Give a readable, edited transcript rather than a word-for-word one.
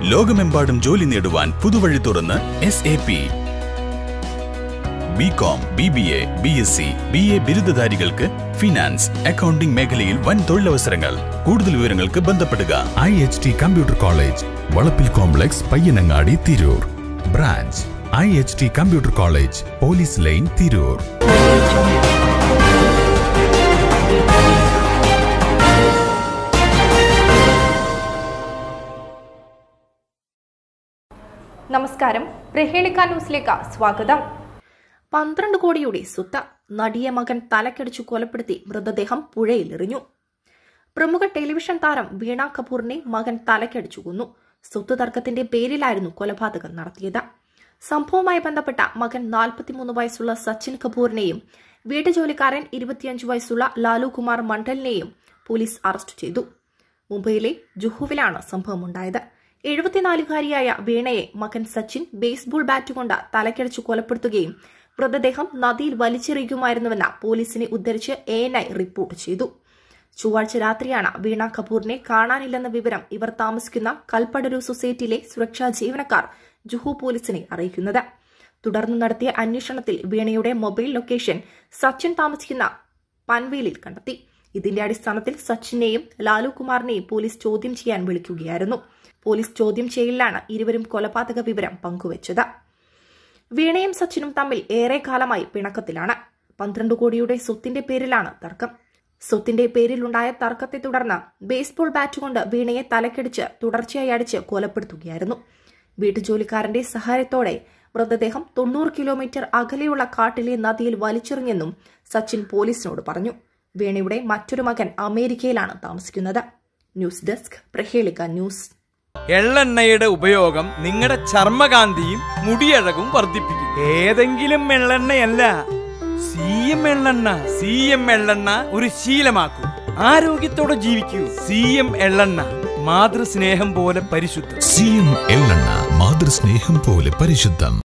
ലോകമെമ്പാടും ജോലി നേടുവാൻ പുതുവഴി തുറന്ന് SAP. BCom, BBA, BSc, BA ബിരുദധാരികൾക്ക് ഫിനാൻസ്, അക്കൗണ്ടിംഗ് മേഖലയിൽ വൻ തൊഴിലവസരങ്ങൾ. കൂടുതൽ വിവരങ്ങൾക്ക് ബന്ധപ്പെടുക. IHT computer college, Valappil complex, Payyanangadi, Tirur. Branch IHT computer college, police line, Tirur. നമസ്കാരം, പ്രഹേളിക ന്യൂസിലേക്ക് സ്വാഗതം. 12 കോടിയുടെ സ്വത്ത് നടിയെ മകൻ തലക്കടിച്ചു കൊലപ്പെടുത്തി മൃതദേഹം പുഴയിൽ എറിഞ്ഞു. പ്രമുഖ ടെലിവിഷൻ താരം വീണ കപൂറിനെ മകൻ തലക്കടിച്ചു കൊന്നു. സ്വത്ത് തർക്കത്തിന്റെ പേരിലായിരുന്നു കൊലപാതകം നടത്തിയത്. സംഭവവുമായി ബന്ധപ്പെട്ട മകൻ 43 വയസ്സുള്ള സച്ചിൻ കപൂറിനെയും വീട്ടുജോലിക്കാരൻ 25 വയസ്സുള്ള ലാലു കുമാർ മണ്ഡലിനെയും പോലീസ് അറസ്റ്റ് ചെയ്തു. മുംബൈയിലെ ജുഹുവിലാണ് സംഭവമുണ്ടായത്. 74-കാരിയായ വീണയെ മകൻ സച്ചിൻ ബേസ്ബോൾ ബാറ്റുകൊണ്ട് തലക്കടിച്ചു കൊലപ്പെടുത്തുകയും മൃതദേഹം നദിയിൽ വലിച്ചെറിയുകയുമായിരുന്നുവെന്ന് പോലീസിനെ ഉദ്ധരിച്ച് ANI റിപ്പോർട്ട് ചെയ്തു. ചൊവ്വാഴ്ച രാത്രിയാണ് വീണ കപൂറിനെ കാണാനില്ലെന്ന വിവരം ഇവർ താമസിക്കുന്ന കൽപ്പടരു സൊസൈറ്റിയിലെ സുരക്ഷാ ജീവനക്കാർ ജുഹു പോലീസിനെ അറിയിക്കുന്നത്. തുടർന്ന് നടത്തിയ അന്വേഷണത്തിൽ വീണയുടെ മൊബൈൽ ലൊക്കേഷൻ സച്ചിൻ താമസിക്കുന്ന പൻവേലിൽ കണ്ടെത്തി. ഇതിന്റെ അടിസ്ഥാനത്തിൽ സച്ചിനെയും ലാലു കുമാറിനെയും പോലീസ് ചോദ്യം ചെയ്യാൻ വിളിക്കുകയായിരുന്നു. പോലീസ് ചോദ്യം ചെയ്യലിലാണ് ഇരുവരും കൊലപാതക വിവരം പങ്കുവച്ചത്. വീണയും സച്ചിനും തമ്മിൽ ഏറെക്കാലമായി പിണക്കത്തിലാണ്. 12 കോടിയുടെ സ്വത്തിന്റെ പേരിലാണ് തർക്കം. സ്വത്തിന്റെ പേരിലുണ്ടായ തർക്കത്തെ തുടർന്ന് ബേസ്ബോൾ ബാറ്റ് കൊണ്ട് വീണയെ തലക്കടിച്ച് തുടർച്ചയായി അടിച്ച് കൊലപ്പെടുത്തുകയായിരുന്നു. വീട്ടുജോലിക്കാരന്റെ സഹായത്തോടെ മൃതദേഹം 90 കിലോമീറ്റർ അകലെയുള്ള കാട്ടിലെ നദിയിൽ വലിച്ചെറിഞ്ഞെന്നും സച്ചിൻ പോലീസിനോട് പറഞ്ഞു. വീണയുടെ മറ്റൊരു മകൻ അമേരിക്കയിലാണ് താമസിക്കുന്നത്. News desk, Prahelika news. എള്ളെണ്ണയുടെ ഉപയോഗം നിങ്ങളുടെ ചർമ്മകാന്തിയും മുടിയഴകും വർദ്ധിപ്പിക്കും. ഏതെങ്കിലും എള്ളെണ്ണയല്ല, CM എള്ളെണ്ണ. CM എള്ളെണ്ണ ഒരു ശീലമാക്കൂ. ആരോഗ്യത്തോടെ ജീവിക്കൂ. CM എള്ളെണ്ണ, മാതൃസ്നേഹം പോലെ പരിശുദ്ധം. CM എള്ളെണ്ണ, മാതൃസ്നേഹം പോലെ പരിശുദ്ധം.